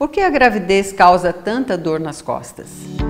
Por que a gravidez causa tanta dor nas costas?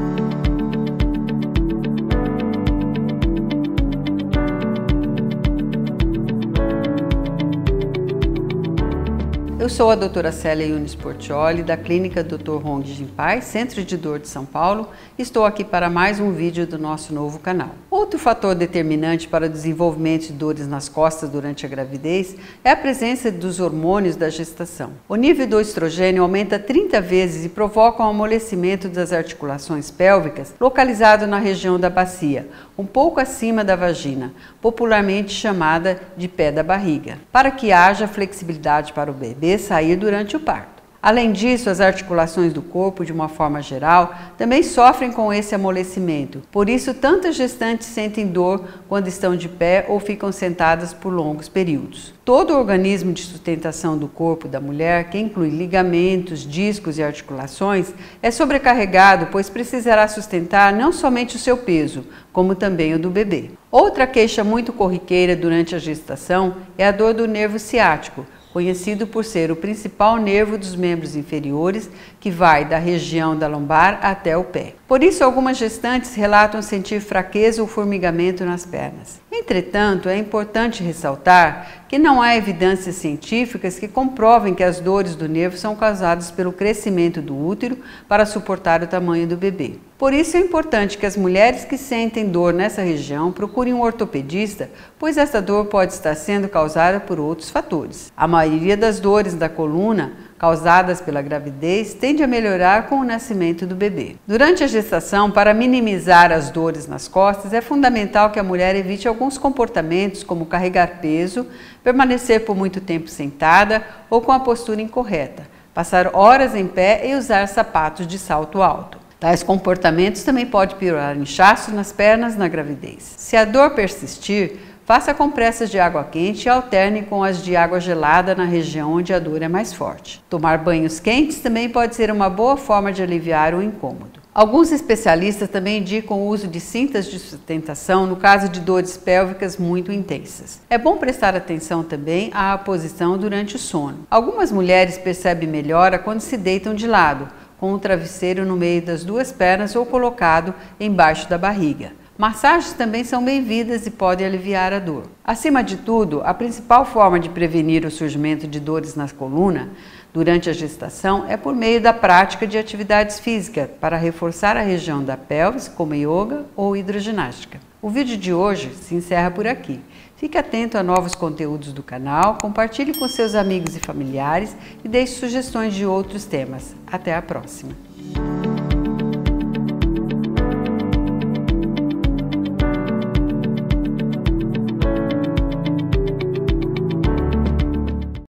Eu sou a doutora Célia Yunes Portioli, da Clínica Dr. Hong Jinpai, Centro de Dor de São Paulo, e estou aqui para mais um vídeo do nosso novo canal. Outro fator determinante para o desenvolvimento de dores nas costas durante a gravidez é a presença dos hormônios da gestação. O nível do estrogênio aumenta 30 vezes e provoca um amolecimento das articulações pélvicas localizado na região da bacia, um pouco acima da vagina, popularmente chamada de pé da barriga, para que haja flexibilidade para o bebê sair durante o parto. Além disso, as articulações do corpo, de uma forma geral, também sofrem com esse amolecimento. Por isso, tantas gestantes sentem dor quando estão de pé ou ficam sentadas por longos períodos. Todo o organismo de sustentação do corpo da mulher, que inclui ligamentos, discos e articulações, é sobrecarregado, pois precisará sustentar não somente o seu peso, como também o do bebê. Outra queixa muito corriqueira durante a gestação é a dor do nervo ciático, conhecido por ser o principal nervo dos membros inferiores, que vai da região da lombar até o pé. Por isso, algumas gestantes relatam sentir fraqueza ou formigamento nas pernas. Entretanto, é importante ressaltar que não há evidências científicas que comprovem que as dores do nervo são causadas pelo crescimento do útero para suportar o tamanho do bebê. Por isso é importante que as mulheres que sentem dor nessa região procurem um ortopedista, pois essa dor pode estar sendo causada por outros fatores. A maioria das dores da coluna causadas pela gravidez tende a melhorar com o nascimento do bebê. Durante a gestação, para minimizar as dores nas costas, é fundamental que a mulher evite alguns comportamentos como carregar peso, permanecer por muito tempo sentada ou com a postura incorreta, passar horas em pé e usar sapatos de salto alto. Tais comportamentos também podem piorar inchaço nas pernas na gravidez. Se a dor persistir, faça compressas de água quente e alterne com as de água gelada na região onde a dor é mais forte. Tomar banhos quentes também pode ser uma boa forma de aliviar o incômodo. Alguns especialistas também indicam o uso de cintas de sustentação no caso de dores pélvicas muito intensas. É bom prestar atenção também à posição durante o sono. Algumas mulheres percebem melhora quando se deitam de lado, com o travesseiro no meio das duas pernas ou colocado embaixo da barriga. Massagens também são bem-vindas e podem aliviar a dor. Acima de tudo, a principal forma de prevenir o surgimento de dores na coluna durante a gestação é por meio da prática de atividades físicas para reforçar a região da pelvis, como yoga ou hidroginástica. O vídeo de hoje se encerra por aqui. Fique atento a novos conteúdos do canal, compartilhe com seus amigos e familiares e deixe sugestões de outros temas. Até a próxima!